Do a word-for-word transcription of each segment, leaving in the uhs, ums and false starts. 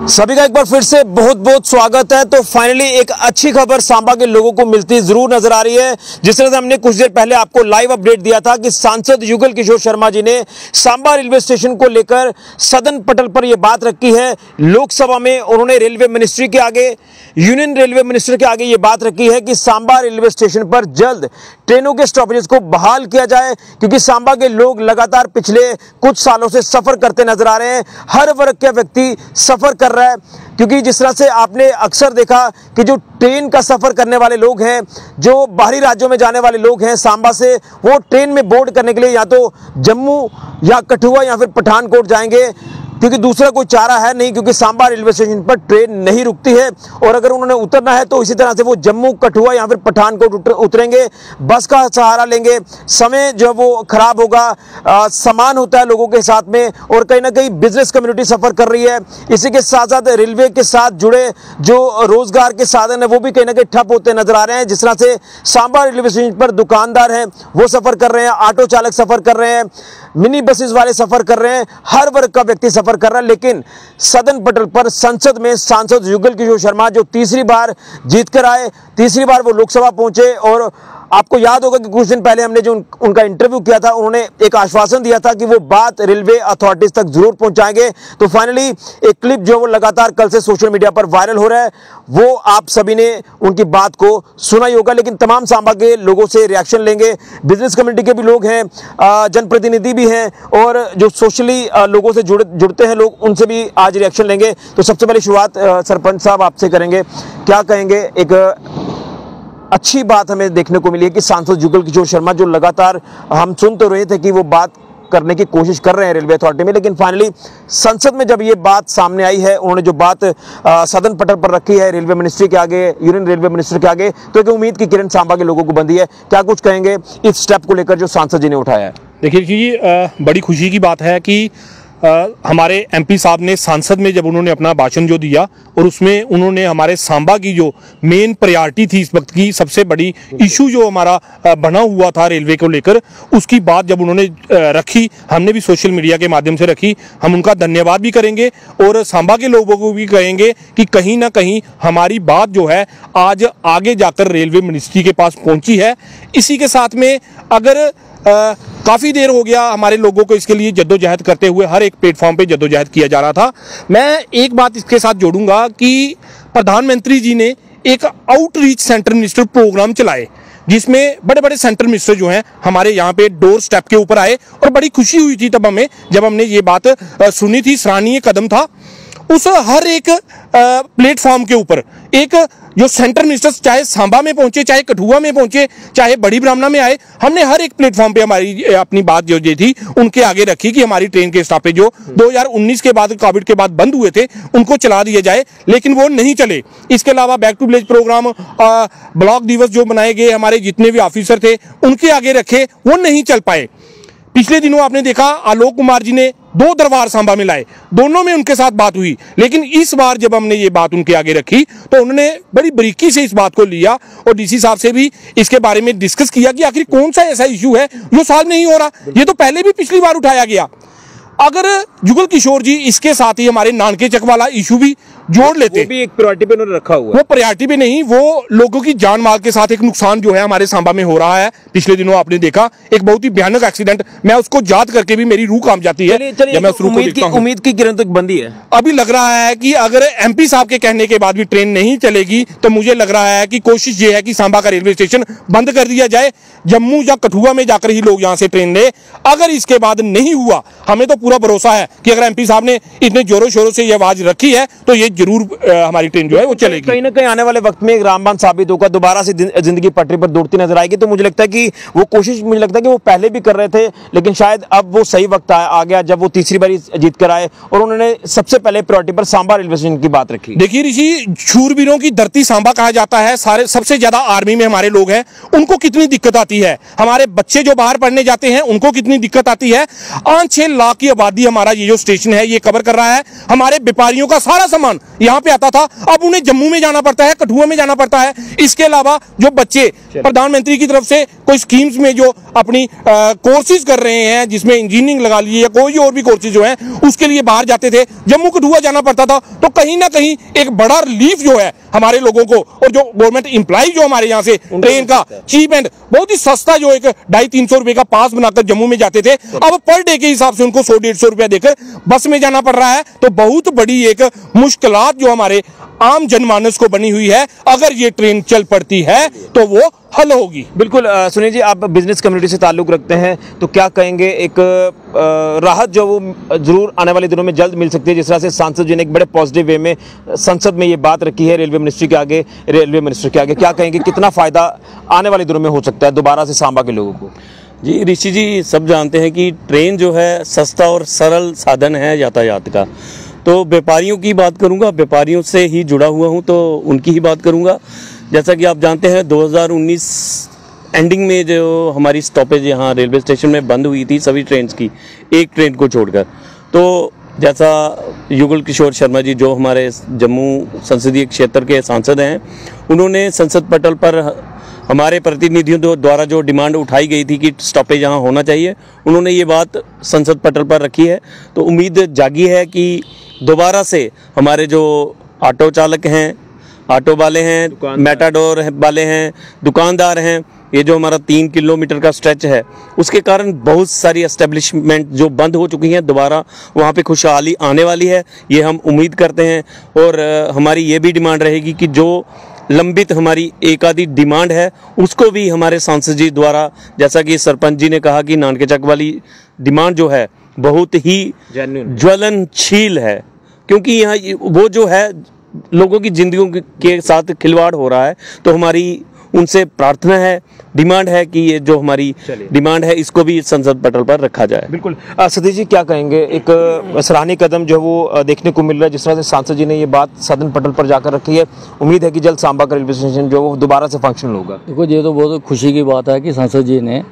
सभी का एक बार फिर से बहुत बहुत स्वागत है। तो फाइनली एक अच्छी खबर सांबा के लोगों को मिलती जरूर नजर आ रही है। जिस तरह से हमने कुछ देर पहले आपको लाइव अपडेट दिया था कि सांसद युगल किशोर शर्मा जी ने सांबा रेलवे स्टेशन को लेकर सदन पटल पर यह बात रखी है। लोकसभा में उन्होंने रेलवे मिनिस्ट्री के आगे, यूनियन रेलवे मिनिस्टर के आगे यह बात रखी है कि सांबा रेलवे स्टेशन पर जल्द ट्रेनों के स्टॉपेजेस को बहाल किया जाए, क्योंकि सांबा के लोग लगातार पिछले कुछ सालों से सफर करते नजर आ रहे हैं। हर वर्ग के व्यक्ति सफर कर रहा है, क्योंकि जिस तरह से आपने अक्सर देखा कि जो ट्रेन का सफर करने वाले लोग हैं, जो बाहरी राज्यों में जाने वाले लोग हैं सांबा से, वो ट्रेन में बोर्ड करने के लिए या तो जम्मू या कठुआ या फिर पठानकोट जाएंगे, क्योंकि दूसरा कोई चारा है नहीं, क्योंकि सांबा रेलवे स्टेशन पर ट्रेन नहीं रुकती है। और अगर उन्होंने उतरना है तो इसी तरह से वो जम्मू, कठुआ या फिर पठानकोट उतरेंगे, बस का सहारा लेंगे। समय जो है वो खराब होगा, आ, सामान होता है लोगों के साथ में, और कहीं ना कहीं बिजनेस कम्युनिटी सफर कर रही है। इसी के साथ साथ रेलवे के साथ जुड़े जो रोजगार के साधन है वो भी कहीं ना कहीं ठप होते नजर आ रहे हैं। जिस तरह से सांबा रेलवे स्टेशन पर दुकानदार हैं वो सफर कर रहे हैं, ऑटो चालक सफर कर रहे हैं, मिनी बसेस वाले सफर कर रहे हैं, हर वर्ग का व्यक्ति सफर कर रहा है। लेकिन सदन पटल पर संसद में सांसद युगल किशोर शर्मा जो तीसरी बार जीत कर आए, तीसरी बार वो लोकसभा पहुंचे, और आपको याद होगा कि कुछ दिन पहले हमने जो उन, उनका इंटरव्यू किया था, उन्होंने एक आश्वासन दिया था कि वो बात रेलवे अथॉरिटीज तक जरूर पहुंचाएंगे। तो फाइनली एक क्लिप जो वो लगातार कल से सोशल मीडिया पर वायरल हो रहा है, वो आप सभी ने उनकी बात को सुना ही होगा। लेकिन तमाम सांबा के लोगों से रिएक्शन लेंगे, बिजनेस कम्युनिटी के भी लोग हैं, जनप्रतिनिधि भी हैं, और जो सोशली लोगों से जुड़ जुड़ते हैं लोग, उनसे भी आज रिएक्शन लेंगे। तो सबसे पहले शुरुआत सरपंच साहब आपसे करेंगे, क्या कहेंगे? एक अच्छी बात हमें देखने को मिली है कि सांसद युगल किशोर शर्मा, जो लगातार हम सुन तो रहे थे कि वो बात करने की कोशिश कर रहे हैं रेलवे अथॉरिटी में, लेकिन फाइनली संसद में जब ये बात सामने आई है, उन्होंने जो बात आ, सदन पटल पर रखी है रेलवे मिनिस्ट्री के आगे, यूनियन रेलवे मिनिस्टर के आगे, तो एक उम्मीद की किरण सांबा के लोगों को बंधी है। क्या कुछ कहेंगे इस स्टेप को लेकर जो सांसद जी ने उठाया है? देखिए जी, बड़ी खुशी की बात है कि आ, हमारे एमपी साहब ने सांसद में जब उन्होंने अपना भाषण जो दिया, और उसमें उन्होंने हमारे सांबा की जो मेन प्रायोरिटी थी, इस वक्त की सबसे बड़ी इशू जो हमारा बना हुआ था रेलवे को लेकर, उसकी बात जब उन्होंने रखी, हमने भी सोशल मीडिया के माध्यम से रखी, हम उनका धन्यवाद भी करेंगे और सांबा के लोगों को भी कहेंगे कि कहीं ना कहीं हमारी बात जो है आज आगे जाकर रेलवे मिनिस्ट्री के पास पहुंची है। इसी के साथ में अगर आ, काफ़ी देर हो गया हमारे लोगों को इसके लिए जद्दोजहद करते हुए, हर एक प्लेटफॉर्म पे जद्दोजहद किया जा रहा था। मैं एक बात इसके साथ जोड़ूंगा कि प्रधानमंत्री जी ने एक आउटरीच सेंटर मिनिस्टर प्रोग्राम चलाए, जिसमें बड़े बड़े सेंटर मिनिस्टर जो हैं हमारे यहाँ पे डोर स्टेप के ऊपर आए, और बड़ी खुशी हुई थी तब हमें जब हमने ये बात सुनी थी। सराहनीय कदम था। उस हर एक प्लेटफॉर्म के ऊपर एक जो सेंटर मिनिस्टर्स चाहे सांबा में पहुंचे, चाहे कठुआ में पहुंचे, चाहे बड़ी ब्राह्मणा में आए, हमने हर एक प्लेटफॉर्म पे हमारी अपनी बात जो ये थी उनके आगे रखी कि हमारी ट्रेन के स्टॉपेज जो दो हज़ार उन्नीस के बाद, कोविड के बाद बंद हुए थे, उनको चला दिया जाए, लेकिन वो नहीं चले। इसके अलावा back to village programme, block दिवस जो बनाए गए, हमारे जितने भी ऑफिसर थे उनके आगे रखे, वो नहीं चल पाए। पिछले दिनों आपने देखा आलोक कुमार जी ने दो दरबार सांबा में लाए, दोनों में उनके साथ बात हुई, लेकिन इस बार जब हमने ये बात उनके आगे रखी तो उन्होंने बड़ी बारीकी से इस बात को लिया, और डीसी साहब से भी इसके बारे में डिस्कस किया कि आखिर कौन सा ऐसा इशू है जो सॉल्व नहीं हो रहा। ये तो पहले भी पिछली बार उठाया गया। अगर युगल किशोर जी इसके साथ ही हमारे नानके चक वाला इशू भी जोड़ लेते, वो भी एक प्रायोरिटी पे उन्होंने रखा हुआ। वो प्रायोरिटी पे नहीं, वो लोगों की जान माल के साथ एक नुकसान जो है हमारे सांबा में हो रहा है। पिछले दिनों आपने देखा एक बहुत ही भयानक एक्सीडेंट, मैं उसको याद करके भी मेरी रूह कांप जाती है जब मैं उस रूह को देखता हूं। उम्मीद की किरण तक बंदी है। अभी लग रहा है कि अगर एमपी साहब के कहने के बाद भी ट्रेन नहीं चलेगी, तो मुझे लग रहा है कि कोशिश ये है कि सांबा का रेलवे स्टेशन बंद कर दिया जाए, जम्मू या कठुआ में जाकर ही लोग यहाँ से ट्रेन ले। अगर इसके बाद नहीं हुआ, हमें तो पूरा भरोसा है कि अगर एमपी साहब ने इतने जोरों शोरों से ये आवाज रखी है तो ये जरूर हमारी ट्रेन जो है वो चलेगी। कहीं ना कहीं आने वाले वक्त में एक रामबाण साबित होगा, दोबारा से जिंदगी पटरी पर दौड़ती नजर आएगी। तो मुझे लगता है कि वो कोशिश, मुझे लगता है कि वो पहले भी कर रहे थे, लेकिन शायद अब वो सही वक्त आ, आ गया जब वो तीसरी बार जीत कर आए, और उन्होंने सबसे पहले प्रायोरिटी पर सांबा रेलवे स्टेशन की बात रखी। देखिए ऋषि, शूरवीरों की धरती सांबा कहा जाता है, सारे सबसे ज्यादा आर्मी में हमारे लोग हैं, उनको कितनी दिक्कत आती है, हमारे बच्चे जो बाहर पढ़ने जाते हैं उनको कितनी दिक्कत आती है। पांच छह लाख की आबादी हमारा ये जो स्टेशन है ये कवर कर रहा है। हमारे व्यापारियों का सारा सामान यहाँ पे आता था, अब उन्हें जम्मू में जाना पड़ता है, कठुआ में जाना पड़ता है। इसके अलावा जो बच्चे प्रधानमंत्री की तरफ से कोई स्कीम्स में जो अपनी कोर्सेज कर रहे हैं, जिसमें इंजीनियरिंग लगा लीजिए या कोई और भी कोर्सेज जो हैं, उसके लिए बाहर जाते थे, जम्मू कठुआ जाना पड़ता था। तो कहीं ना कहीं एक बड़ा रिलीफ जो है हमारे लोगों को, और जो गवर्नमेंट एम्प्लॉय जो हमारे यहाँ से ट्रेन का चीप एंड बहुत ही सस्ता जो एक ढाई तीन सौ रुपए का पास बनाकर जम्मू में जाते थे, अब पर डे के हिसाब से उनको सौ डेढ़ सौ रुपया देकर बस में जाना पड़ रहा है। तो बहुत बड़ी एक मुश्किलात जो हमारे आम जनमानस को बनी हुई है, अगर ये ट्रेन चल पड़ती है तो वो हल होगी। बिल्कुल। सुनील जी, आप बिजनेस कम्युनिटी से ताल्लुक रखते हैं, तो क्या कहेंगे, एक आ, राहत जो वो जरूर आने वाले दिनों में जल्द मिल सकती है, जिस तरह से सांसद जी ने एक बड़े पॉजिटिव वे में संसद में ये बात रखी है रेलवे मिनिस्ट्री के आगे, रेलवे मिनिस्टर के आगे, क्या कहेंगे कितना फायदा आने वाले दिनों में हो सकता है दोबारा से सांबा के लोगों को? जी ऋषि जी, सब जानते हैं कि ट्रेन जो है सस्ता और सरल साधन है यातायात का। तो व्यापारियों की बात करूंगा, व्यापारियों से ही जुड़ा हुआ हूं तो उनकी ही बात करूंगा। जैसा कि आप जानते हैं दो हज़ार उन्नीस एंडिंग में जो हमारी स्टॉपेज यहाँ रेलवे स्टेशन में बंद हुई थी सभी ट्रेन की, एक ट्रेन को छोड़कर। तो जैसा युगल किशोर शर्मा जी जो हमारे जम्मू संसदीय क्षेत्र के सांसद हैं, उन्होंने संसद पटल पर हमारे प्रतिनिधियों द्वारा जो डिमांड उठाई गई थी कि स्टॉपेज यहाँ होना चाहिए, उन्होंने ये बात संसद पटल पर रखी है। तो उम्मीद जागी है कि दोबारा से हमारे जो ऑटो चालक हैं, ऑटो वाले हैं, मेटाडोर वाले हैं, दुकानदार हैं, ये जो हमारा तीन किलोमीटर का स्ट्रेच है, उसके कारण बहुत सारी एस्टेब्लिशमेंट जो बंद हो चुकी हैं दोबारा वहाँ पे खुशहाली आने वाली है, ये हम उम्मीद करते हैं। और हमारी ये भी डिमांड रहेगी कि जो लंबित हमारी एक आधी डिमांड है उसको भी हमारे सांसद जी द्वारा, जैसा कि सरपंच जी ने कहा कि नानकेचक वाली डिमांड जो है बहुत ही ज्वलनशील है, क्योंकि यहाँ वो जो है लोगों की जिंदगियों के साथ खिलवाड़ हो रहा है। तो हमारी उनसे प्रार्थना है, डिमांड है कि ये जो हमारी डिमांड है इसको भी संसद पटल पर रखा जाए। बिल्कुल। सतीश जी, क्या कहेंगे, एक सराहनीय कदम जो है वो देखने को मिल रहा है, जिस तरह से सांसद जी ने ये बात सदन पटल पर जाकर रखी है, उम्मीद है कि जल्द सांबा का रेलवे स्टेशन जो वो दोबारा से फंक्शनल होगा। देखो, ये तो बहुत खुशी की बात है कि सांसद जी ने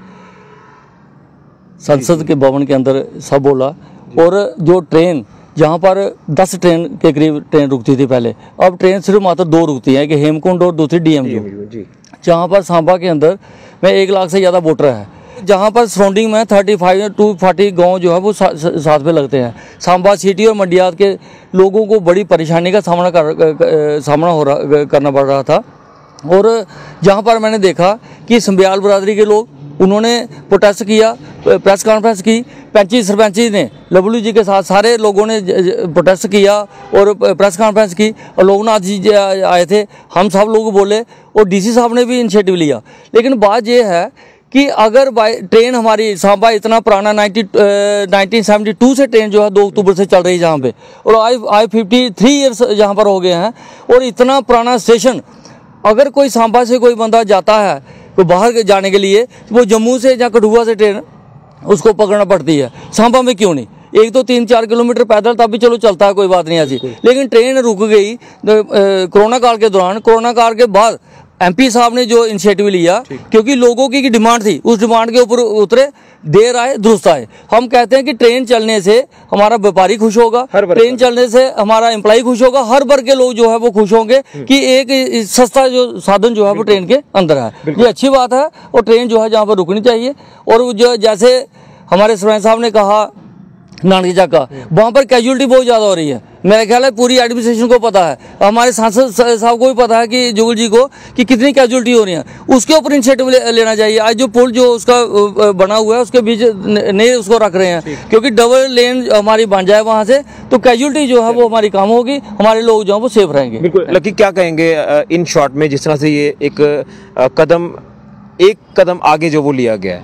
संसद के भवन के अंदर सब बोला। और जो ट्रेन जहाँ पर दस ट्रेन के करीब ट्रेन रुकती थी पहले, अब ट्रेन सिर्फ मात्र दो रुकती है, कि हेमकुंड और दूसरी डीएमयू, जहाँ पर सांबा के अंदर में एक लाख से ज़्यादा वोटर है, जहाँ पर सराउंडिंग में थर्टी फाइव टू फोर्टी गाँव जो है वो सा, साथ में लगते हैं। सांबा सिटी और मंडियात के लोगों को बड़ी परेशानी का सामना कर सामना हो रहा करना पड़ रहा था। और जहाँ पर मैंने देखा कि संब्याल बरादरी के लोग, उन्होंने प्रोटेस्ट किया, प्रेस कॉन्फ्रेंस की, पैंची सरपंची ने लवलू जी के साथ सारे लोगों ने प्रोटेस्ट किया और प्रेस कॉन्फ्रेंस की, और लोगनाथ जी आए थे, हम सब लोग बोले, और डीसी साहब ने भी इनिशिएटिव लिया। लेकिन बात ये है कि अगर बाई ट्रेन हमारी सांबा इतना पुराना नाइनटी नाइनटीन सेवेंटी टू से ट्रेन जो है दो अक्टूबर से चल रही है जहाँ पे, और आई आई फिफ्टी थ्री ईयर्स यहाँ पर हो गए हैं, और इतना पुराना स्टेशन, अगर कोई सांबा से कोई बंदा जाता है तो बाहर जाने के लिए, वो जम्मू से या कठुआ से ट्रेन उसको पकड़ना पड़ती है, सांबा में क्यों नहीं? एक तो तीन चार किलोमीटर पैदल तब भी चलो चलता है, कोई बात नहीं ऐसी, लेकिन ट्रेन रुक गई कोरोना काल के दौरान। कोरोना काल के बाद एमपी साहब ने जो इनिशिएटिव लिया, क्योंकि लोगों की डिमांड थी, उस डिमांड के ऊपर उतरे, देर आए दुरुस्त आए। हम कहते हैं कि ट्रेन चलने से हमारा व्यापारी खुश होगा, ट्रेन चलने से हमारा एम्प्लॉय खुश होगा, हर वर्ग के लोग जो है वो खुश होंगे कि एक सस्ता जो साधन जो है वो ट्रेन के अंदर है। ये अच्छी बात है, और ट्रेन जो है जहाँ पर रुकनी चाहिए। और जो जैसे हमारे सरपंच साहब ने कहा नानकेचक का, वहाँ पर कैजुअलिटी बहुत ज़्यादा हो रही है, मेरा ख्याल है पूरी एडमिनिस्ट्रेशन को पता है, हमारे सांसद साहब को भी पता है कि जुगल जी को, कि कितनी कैजुअलिटी हो रही है, उसके ऊपर इनिशिएटिव ले, लेना चाहिए। आज जो पुल जो उसका बना हुआ है उसके बीच नहीं उसको रख रहे हैं, क्योंकि डबल लेन हमारी बन जाए वहाँ से, तो कैजुअलिटी जो है वो हमारी कम होगी, हमारे लोग जो है वो सेफ रहेंगे। बिल्कुल। लकी, क्या कहेंगे इन शॉर्ट में, जिस तरह से ये एक कदम एक कदम आगे जो वो लिया गया है?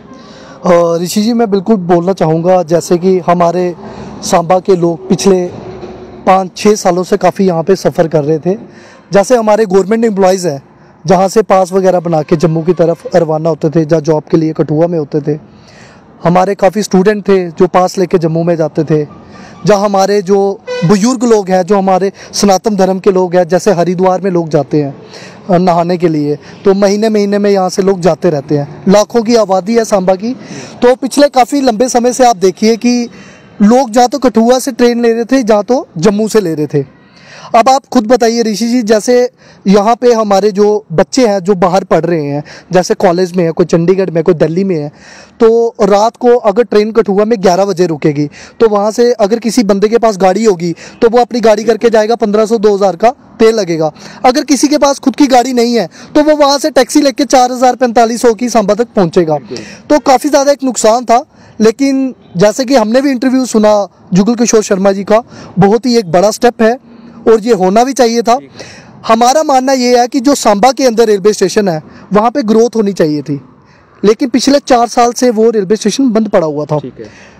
ऋषि जी, मैं बिल्कुल बोलना चाहूँगा, जैसे कि हमारे सांबा के लोग पिछले पाँच छः सालों से काफ़ी यहाँ पे सफ़र कर रहे थे। जैसे हमारे गवर्नमेंट एम्प्लॉयज़ हैं, जहाँ से पास वगैरह बना के जम्मू की तरफ रवाना होते थे, जहाँ जॉब के लिए कठुआ में होते थे। हमारे काफ़ी स्टूडेंट थे जो पास लेके जम्मू में जाते थे। जहाँ हमारे जो बुजुर्ग लोग हैं, जो हमारे सनातन धर्म के लोग हैं, जैसे हरिद्वार में लोग जाते हैं नहाने के लिए, तो महीने महीने में यहाँ से लोग जाते रहते हैं। लाखों की आबादी है सांबा की। तो पिछले काफ़ी लंबे समय से आप देखिए कि लोग जहाँ तो कठुआ से ट्रेन ले रहे थे, जहाँ तो जम्मू से ले रहे थे। अब आप खुद बताइए ऋषि जी, जैसे यहाँ पे हमारे जो बच्चे हैं जो बाहर पढ़ रहे हैं, जैसे कॉलेज में है, कोई चंडीगढ़ में, कोई दिल्ली में है, तो रात को अगर ट्रेन कठुआ में ग्यारह बजे रुकेगी तो वहाँ से अगर किसी बंदे के पास गाड़ी होगी तो वो अपनी गाड़ी करके जाएगा, पंद्रह सौ दो हज़ार का तेल लगेगा। अगर किसी के पास खुद की गाड़ी नहीं है तो वो वहाँ से टैक्सी लेके चार हज़ार पैंतालीस सौ की सांबा तक पहुँचेगा। तो काफ़ी ज़्यादा एक नुकसान था। लेकिन जैसे कि हमने भी इंटरव्यू सुना जुगल किशोर शर्मा जी का, बहुत ही एक बड़ा स्टेप है और ये होना भी चाहिए था। हमारा मानना ये है कि जो सांबा के अंदर रेलवे स्टेशन है वहाँ पे ग्रोथ होनी चाहिए थी, लेकिन पिछले चार साल से वो रेलवे स्टेशन बंद पड़ा हुआ था।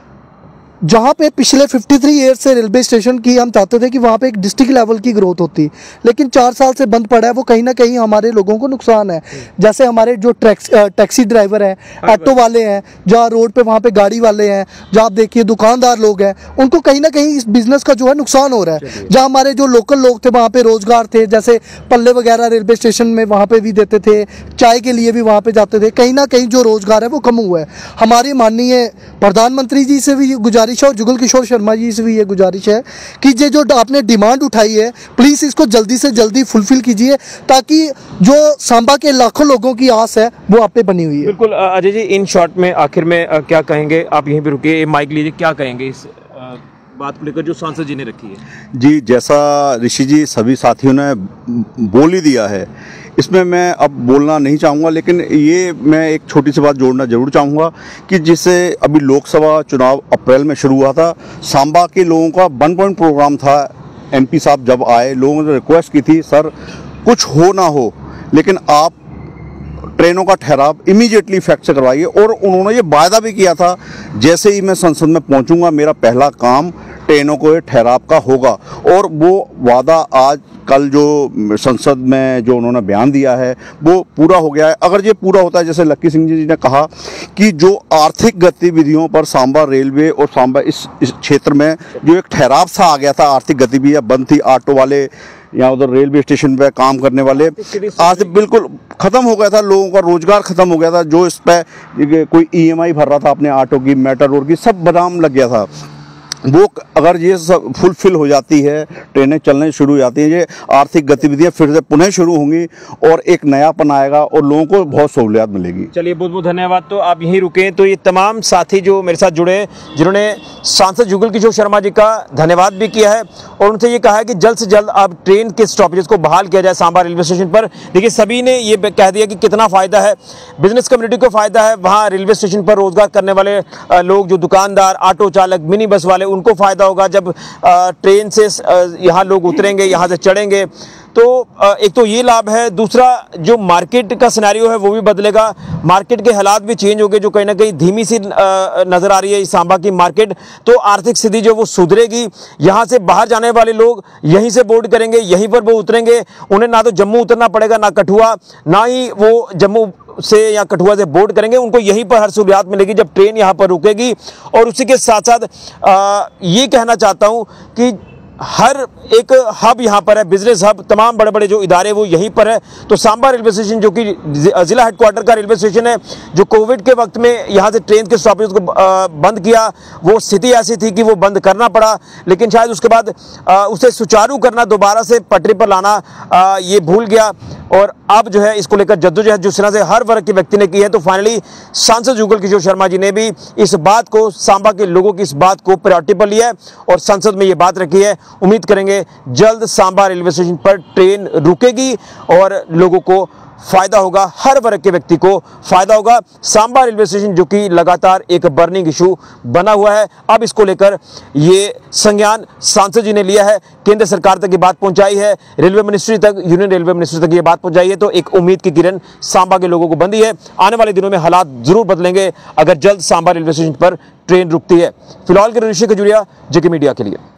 जहाँ पे पिछले तिरेपन ईयर्स से रेलवे स्टेशन की हम चाहते थे कि वहाँ पे एक डिस्ट्रिक्ट लेवल की ग्रोथ होती, लेकिन चार साल से बंद पड़ा है। वो कहीं ना कहीं हमारे लोगों को नुकसान है। जैसे हमारे जो टैक्स टैक्सी ड्राइवर हैं, ऑटो वाले हैं, जहाँ रोड पे वहाँ पे गाड़ी वाले हैं, जहाँ आप देखिए दुकानदार लोग हैं, उनको कहीं ना कहीं इस बिज़नेस का जो है नुकसान हो रहा है। जहाँ हमारे जो लोकल लोग थे वहाँ पे रोज़गार थे, जैसे पल्ले वगैरह रेलवे स्टेशन में वहाँ पे भी देते थे, चाय के लिए भी वहाँ पे जाते थे, कहीं ना कहीं जो रोज़गार है वो कम हुआ है। हमारी माननीय प्रधानमंत्री जी से भी गुजारिश है और जुगल किशोर शर्मा जी से भी ये गुजारिश है कि ये जो आपने डिमांड उठाई है प्लीज़ इसको जल्दी से जल्दी फुलफिल कीजिए, ताकि जो सांबा के लाखों लोगों की आस है वो आप पे बनी हुई है। बिल्कुल अजय जी, इन शॉर्ट में आखिर में आ, क्या कहेंगे आप? यहीं पे रुकिए, माइक लीजिए, क्या कहेंगे इस आ, बात को लेकर जो सांसद जी ने रखी है? जी, जैसा ऋषि जी सभी साथियों ने बोल ही दिया है, इसमें मैं अब बोलना नहीं चाहूँगा, लेकिन ये मैं एक छोटी सी बात जोड़ना जरूर चाहूँगा कि जिससे अभी लोकसभा चुनाव अप्रैल में शुरू हुआ था, सांबा के लोगों का वन पॉइंट प्रोग्राम था। एमपी साहब जब आए, लोगों ने रिक्वेस्ट की थी, सर कुछ हो ना हो लेकिन आप ट्रेनों का ठहराव इमीडिएटली इफेक्ट से करवाइए। और उन्होंने ये वायदा भी किया था, जैसे ही मैं संसद में पहुंचूंगा मेरा पहला काम ट्रेनों को ठहराव का होगा। और वो वादा आज कल जो संसद में जो उन्होंने बयान दिया है वो पूरा हो गया है। अगर ये पूरा होता है, जैसे लक्की सिंह जी ने कहा कि जो आर्थिक गतिविधियों पर सांबा रेलवे और सांबा इस क्षेत्र में जो एक ठहराव सा आ गया था, आर्थिक गतिविधियाँ बंद थी, ऑटो वाले या उधर रेलवे स्टेशन पे काम करने वाले आज बिल्कुल ख़त्म हो गया था, लोगों का रोजगार ख़त्म हो गया था। जो इस पर कोई ईएमआई भर रहा था अपने ऑटो की, मेटाडोर की, सब बदाम लग गया था। वो अगर ये सब फुलफिल हो जाती है, ट्रेनें चलने शुरू हो जाती हैं, ये आर्थिक गतिविधियां फिर से पुनः शुरू होंगी और एक नयापन आएगा और लोगों को बहुत सहूलियत मिलेगी। चलिए, बहुत बहुत धन्यवाद। तो आप यहीं रुकें। तो ये तमाम साथी जो मेरे साथ जुड़े, जिन्होंने सांसद जुगल किशोर शर्मा जी का धन्यवाद भी किया है और उनसे ये कहा है कि जल्द से जल्द अब ट्रेन के स्टॉपेजेस को बहाल किया जाए सांबा रेलवे स्टेशन पर। देखिए, सभी ने ये कह दिया कि कितना फ़ायदा है, बिजनेस कम्युनिटी को फ़ायदा है, वहाँ रेलवे स्टेशन पर रोजगार करने वाले लोग, जो दुकानदार, ऑटो चालक, मिनी बस वाले, उनको फ़ायदा होगा जब ट्रेन से यहाँ लोग उतरेंगे, यहाँ से चढ़ेंगे। तो एक तो ये लाभ है, दूसरा जो मार्केट का सिनेरियो है वो भी बदलेगा, मार्केट के हालात भी चेंज होंगे, जो कहीं ना कहीं धीमी सी नज़र आ रही है इस सांबा की मार्केट। तो आर्थिक स्थिति जो वो सुधरेगी, यहाँ से बाहर जाने वाले लोग यहीं से बोर्ड करेंगे, यहीं पर वो उतरेंगे, उन्हें ना तो जम्मू उतरना पड़ेगा, ना कठुआ, ना ही वो जम्मू से या कठुआ से बोर्ड करेंगे, उनको यहीं पर हर सहूलियत मिलेगी जब ट्रेन यहाँ पर रुकेगी। और उसी के साथ साथ ये कहना चाहता हूँ कि हर एक हब यहाँ पर है, बिजनेस हब, तमाम बड़े बड़े जो इदारे वो यहीं पर है। तो सांबा रेलवे स्टेशन जो कि ज़िला हेडक्वार्टर का रेलवे स्टेशन है, जो कोविड के वक्त में यहाँ से ट्रेन के स्टॉपेज को बंद किया, वो स्थिति ऐसी थी कि वो बंद करना पड़ा, लेकिन शायद उसके बाद उसे सुचारू करना, दोबारा से पटरी पर लाना ये भूल गया। और अब जो है इसको लेकर जद्दोजहद जिस तरह से हर वर्ग के व्यक्ति ने की है, तो फाइनली सांसद जुगल किशोर शर्मा जी ने भी इस बात को, सांबा के लोगों की इस बात को प्रायोरिटी पर लिया है और संसद में ये बात रखी है। उम्मीद करेंगे जल्द सांबा रेलवे स्टेशन पर ट्रेन रुकेगी और लोगों को फायदा होगा, हर वर्ग के व्यक्ति को फायदा होगा। सांबा रेलवे स्टेशन जो कि लगातार एक बर्निंग इशू बना हुआ है, अब इसको लेकर ये संज्ञान सांसद जी ने लिया है, केंद्र सरकार तक ये बात पहुंचाई है, रेलवे मिनिस्ट्री तक, यूनियन रेलवे मिनिस्ट्री तक ये बात पहुंचाई है। तो एक उम्मीद की किरण सांबा के लोगों को बंदी है। आने वाले दिनों में हालात जरूर बदलेंगे अगर जल्द सांबा रेलवे स्टेशन पर ट्रेन रुकती है। फिलहाल के ऋषि खजूरिया, जेके मीडिया के लिए।